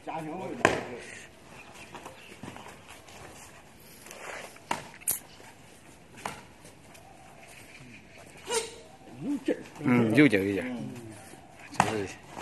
家庭味道。有劲儿。 有劲儿，有劲儿，就是。